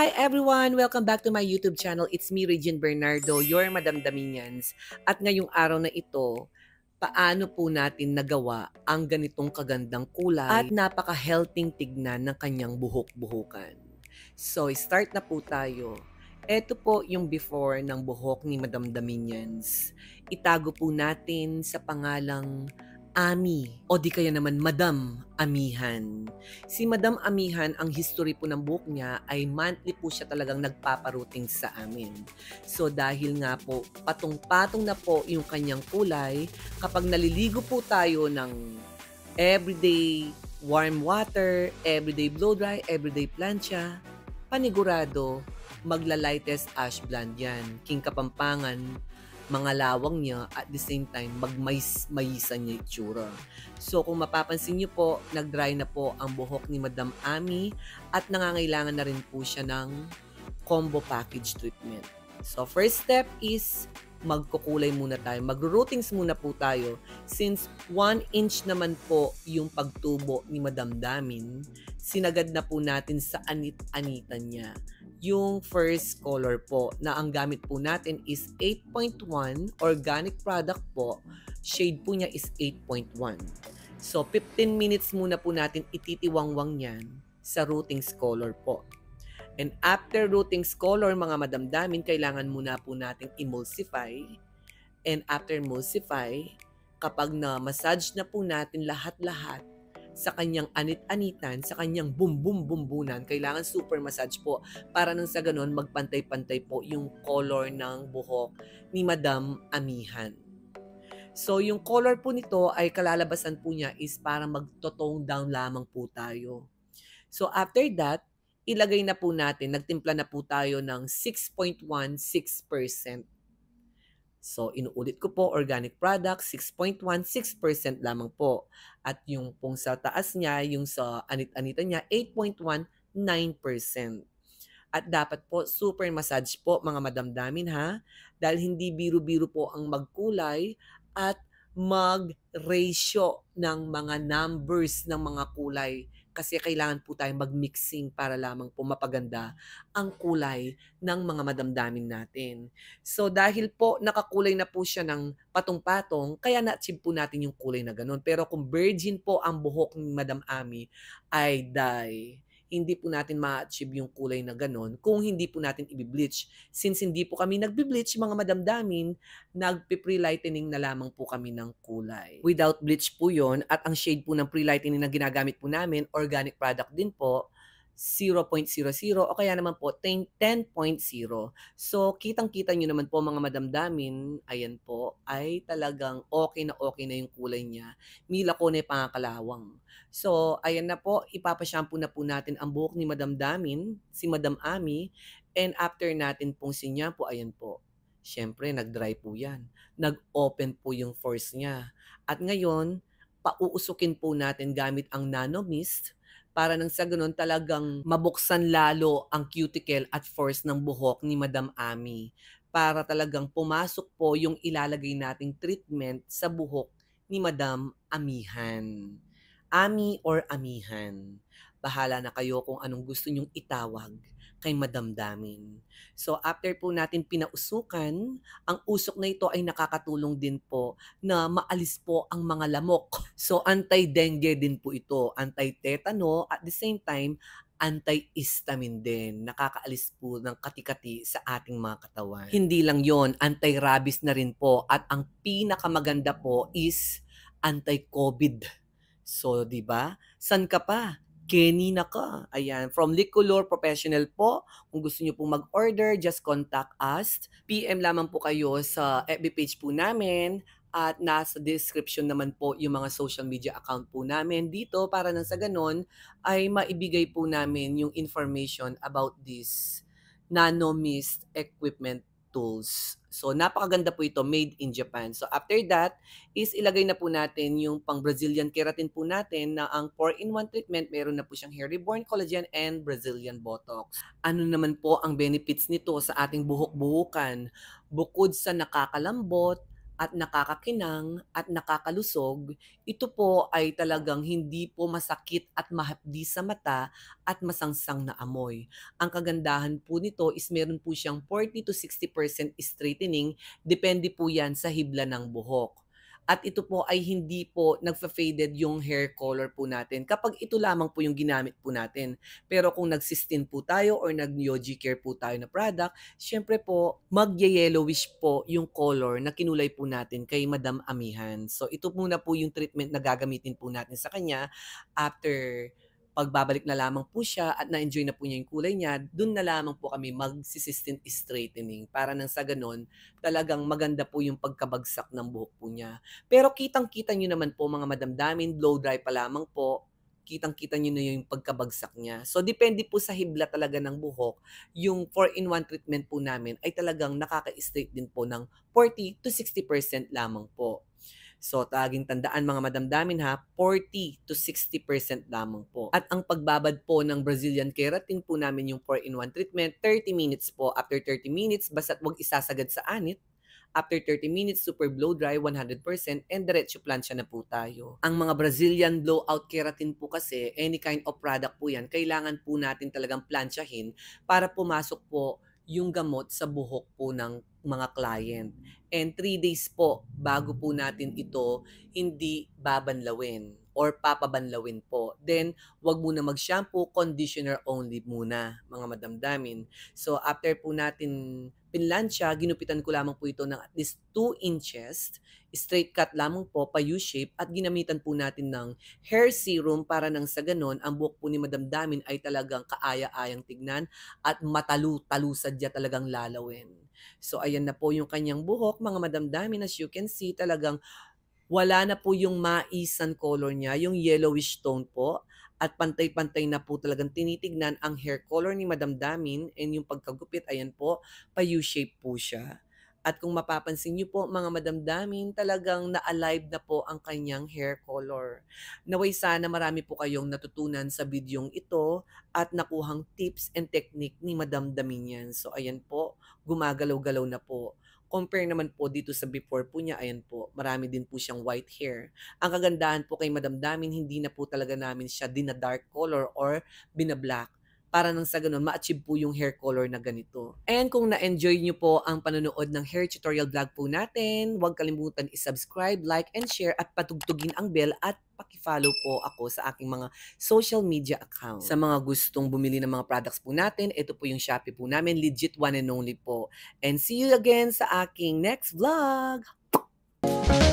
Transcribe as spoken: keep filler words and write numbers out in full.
Hi everyone! Welcome back to my YouTube channel. It's me, Regine Bernardo, your Madam Daminians. At ngayong araw na ito, paano po natin nagawa ang ganitong kagandang kulay at napaka-healthy tignan ng kanyang buhok-buhukan. So, start na po tayo. Ito po yung before ng buhok ni Madam Daminians. Itago po natin sa pangalang Ami o di kaya naman Madam Amihan. Si Madam Amihan, ang history po ng buhok niya ay monthly po siya talagang nagpaparuting sa amin. So dahil nga po patong-patong na po yung kanyang kulay, kapag naliligo po tayo ng everyday warm water, everyday blow dry, everyday plancha, panigurado, magla-lightest ash blonde yan. King Kapampangan, mga lawang niya, at the same time, magmais-mayisan niya itsura. So, kung mapapansin niyo po, nag-dry na po ang buhok ni Madam Ami at nangangailangan na rin po siya ng combo package treatment. So, first step is magkukulay muna tayo. Magro-rootings muna po tayo. Since one inch naman po yung pagtubo ni Madam Damin, sinagad na po natin sa anit-anitan niya. Yung first color po na ang gamit po natin is eight point one organic product po. Shade po niya is eight point one. So fifteen minutes muna po natin ititiwangwang yan sa rootings color po. And after rootings color, mga Madam Damin, kailangan muna po nating emulsify. And after emulsify, kapag na-massage na po natin lahat-lahat sa kanyang anit-anitan, sa kanyang bum-bum-bumbunan, kailangan super massage po para nang sa ganon magpantay-pantay po yung color ng buhok ni Madam Amihan. So yung color po nito ay kalalabasan po niya is para magto-tone down lamang po tayo. So after that, ilagay na po natin, nagtimpla na po tayo ng six point one six percent. So, inuulit ko po, organic product, six point one six percent lamang po. At yung pong sa taas niya, yung sa anit-anitan niya, eight point one nine percent. At dapat po, super massage po mga Madam Damin ha, dahil hindi biro-biro po ang magkulay at mag-ratio ng mga numbers ng mga kulay. Kasi kailangan po tayo mag-mixing para lamang po mapaganda ang kulay ng mga madamdamin natin. So dahil po nakakulay na po siya ng patong-patong, kaya na-achieve po natin yung kulay na ganun. Pero kung virgin po ang buhok ni Madam Ami, ay dye. Hindi po natin ma-achieve yung kulay na ganon kung hindi po natin i-bleach. Since hindi po kami nagbe-bleach, mga madamdamin, nagpe-pre-lightening na lamang po kami ng kulay. Without bleach po yon, at ang shade po ng pre-lightening na ginagamit po namin, organic product din po, zero point zero zero o kaya naman po ten point zero. So, kitang-kita nyo naman po mga madamdamin, ayan po, ay talagang okay na okay na yung kulay niya. Mila ko na yung pangakalawang. So, ayan na po, ipapashampoo na po natin ang buhok ni Madam Damin, si Madam Ami, and after natin pong sinyampo, ayan po, syempre, nag-dry po yan. Nag-open po yung pores niya. At ngayon, pauusukin po natin gamit ang Nano Mist para nang sa ganun talagang mabuksan lalo ang cuticle at pores ng buhok ni Madam Ami para talagang pumasok po yung ilalagay nating treatment sa buhok ni Madam Amihan. Ami or Amihan. Bahala na kayo kung anong gusto nyong itawag kay Madam Damin. So after po natin pinausukan, ang usok na ito ay nakakatulong din po na maalis po ang mga lamok. So anti-dengue din po ito, anti-tetano, at the same time, anti-histamine din. Nakakaalis po ng kati-kati sa ating mga katawan. Hindi lang yon, anti-rabies na rin po. At ang pinakamaganda po is anti-COVID. So, di ba? San ka pa? Kenny na ka. Ayan. From Licolor Professional po. Kung gusto niyo pong mag-order, just contact us. P M lamang po kayo sa F B page po namin. At nasa description naman po yung mga social media account po namin dito para nang sa ganon ay maibigay po namin yung information about this Nano Mist equipment tools. So, napakaganda po ito, made in Japan. So, after that, is ilagay na po natin yung pang Brazilian keratin po natin na ang four in one treatment, meron na po siyang Hair Reborn Collagen and Brazilian Botox. Ano naman po ang benefits nito sa ating buhok-buhukan? Bukod sa nakakalambot at nakakakinang at nakakalusog, ito po ay talagang hindi po masakit at mahapdi sa mata at masangsang na amoy. Ang kagandahan po nito is meron po siyang forty to sixty percent straightening, depende po yan sa hibla ng buhok. At ito po ay hindi po nagfa-faded yung hair color po natin kapag ito lamang po yung ginamit po natin. Pero kung nag-sistine po tayo or nag-Yogi Care po tayo na product, syempre po magye-yellowish po yung color na kinulay po natin kay Madam Amihan. So ito muna po yung treatment na gagamitin po natin sa kanya after pagbabalik na lamang po siya at na-enjoy na po niya yung kulay niya, dun na lamang po kami mag-assistant straightening para nang sa ganon, talagang maganda po yung pagkabagsak ng buhok po niya. Pero kitang-kita nyo naman po mga madamdamin, blow dry pa lamang po, kitang-kita nyo na yung pagkabagsak niya. So, depende po sa hibla talaga ng buhok, yung four in one treatment po namin ay talagang nakaka-straight din po ng forty to sixty percent lamang po. So, taging tandaan mga madamdamin ha, forty to sixty percent lamang po. At ang pagbabad po ng Brazilian Keratin po namin yung four in one treatment, thirty minutes po. After thirty minutes, basta't wag isasagad sa anit. After thirty minutes, super blow dry, one hundred percent, and diretso plancha na po tayo. Ang mga Brazilian blowout keratin po kasi, any kind of product po yan, kailangan po natin talagang planchahin para pumasok po yung gamot sa buhok po ng mga client. And three days po bago po natin ito hindi babanlawin or papabanlawin po. Then, wag muna mag-shampoo, conditioner only muna, mga madamdamin. So, after po natin pinlansya, ginupitan ko lamang po ito ng at least two inches. Straight cut lamang po, pa U-shape, at ginamitan po natin ng hair serum para nang sa ganon, ang buhok po ni madamdamin ay talagang kaaya-ayang tignan at matalu-talusad niya talagang lalawin. So, ayan na po yung kanyang buhok, mga madamdamin. As you can see, talagang wala na po yung maisan color niya, yung yellowish tone po. At pantay-pantay na po talagang tinitignan ang hair color ni Madam Damin, and yung pagkagupit, ayan po, pa U-shape po siya. At kung mapapansin niyo po mga madamdamin, talagang na-alive na po ang kanyang hair color. Naway sana marami po kayong natutunan sa bidyong ito at nakuhang tips and technique ni Madam Daminian. So ayan po, gumagalaw-galaw na po. Compare naman po dito sa before po niya, ayan po, marami din po siyang white hair. Ang kagandahan po kay Madam Damin, hindi na po talaga namin siya dina-dark color or bina-black para nang sa ganun ma-achieve po yung hair color na ganito. And kung na-enjoy nyo po ang panonood ng hair tutorial vlog po natin, huwag kalimutan i-subscribe, like, and share at patugtugin ang bell at paki-follow po ako sa aking mga social media account. Sa mga gustong bumili ng mga products po natin, ito po yung Shopee po namin, legit one and only po. And see you again sa aking next vlog!